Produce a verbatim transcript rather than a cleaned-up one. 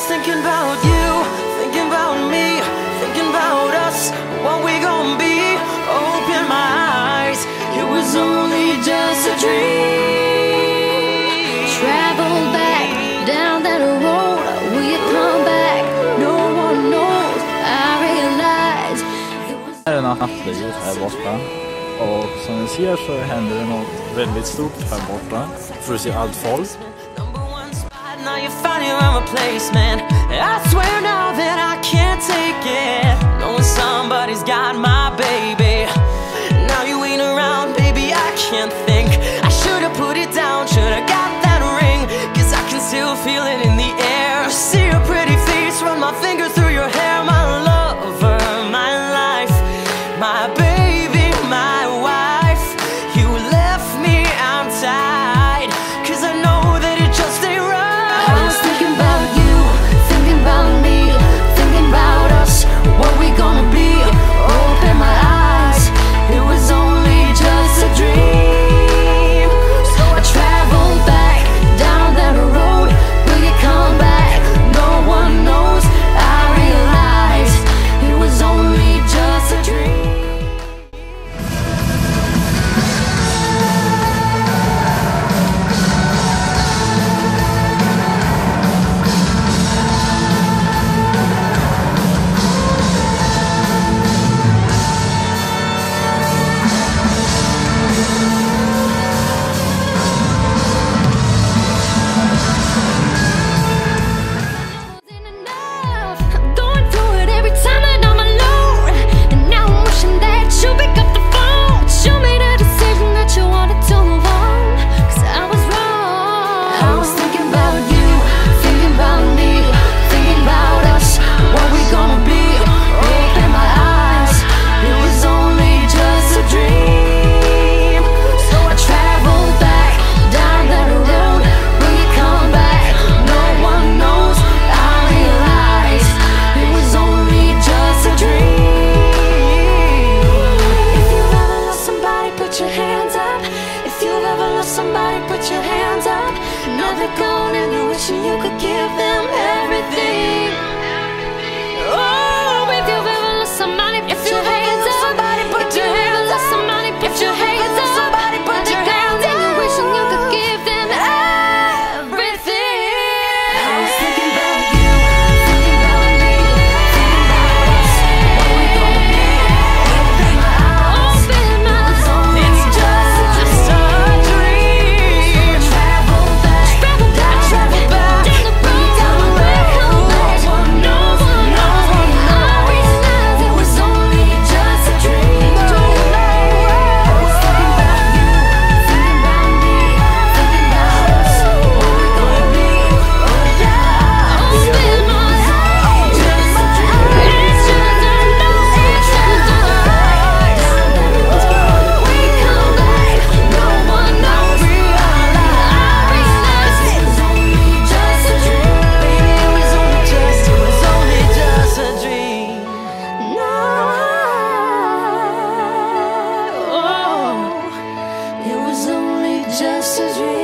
thinking about you, thinking about me, thinking about us, what we gon' be. Open my eyes, it was only just a dream. Travel back down that road, will you come back? No one knows, I realize it was... Det är nattlivet här borta. Och som ni ser så händer det något väldigt stort här borta. För att se allt folk. Now you find your own replacement. I swear now that I can't take it, knowing somebody's got my baby. Now you ain't around, baby, I can't think. I should've put it down, should've got that ring, cause I can still feel it in the air. See your pretty face, run my finger through your hair. My lover, my life, my baby, my wife. You left me, I'm tied, cause I know that it just ain't right. What we gonna be? Open my eyes, it was only just a dream. So I traveled back down that road, will you come back? No one knows, I realized it was only just a dream. Somebody put your hands up. Now they're gone and you're wishing you could give them everything. Oh, if you've ever lost somebody, put your hands up. Somebody put your hands up. Somebody put your hands up. Somebody put your hands up. And you're wishing you could give them everything. I was thinking about you, thinking about me, thinking about us, what we gonna be. Open my eyes, open my eyes. It's just, just a just a dream.